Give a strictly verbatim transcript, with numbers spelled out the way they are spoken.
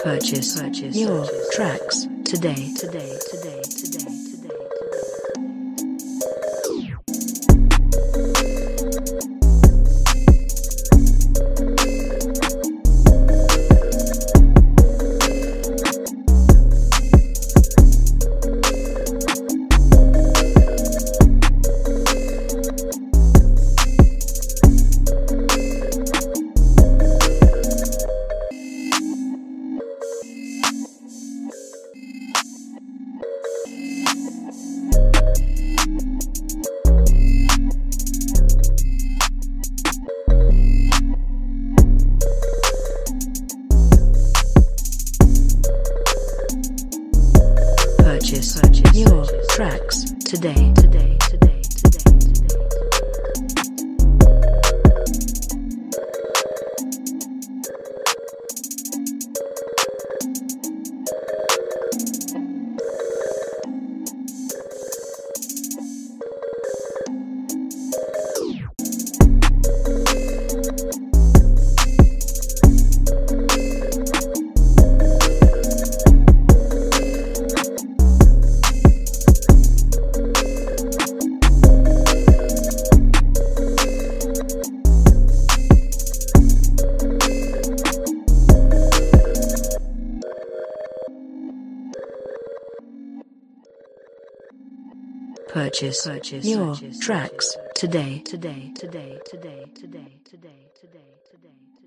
Purchase, Purchase your tracks today, today, today, today, today. Purchase, Purchase your tracks today, today, today, today, today. Purchase, Purchase your tracks today, today, today, today, today, today, today, today, today.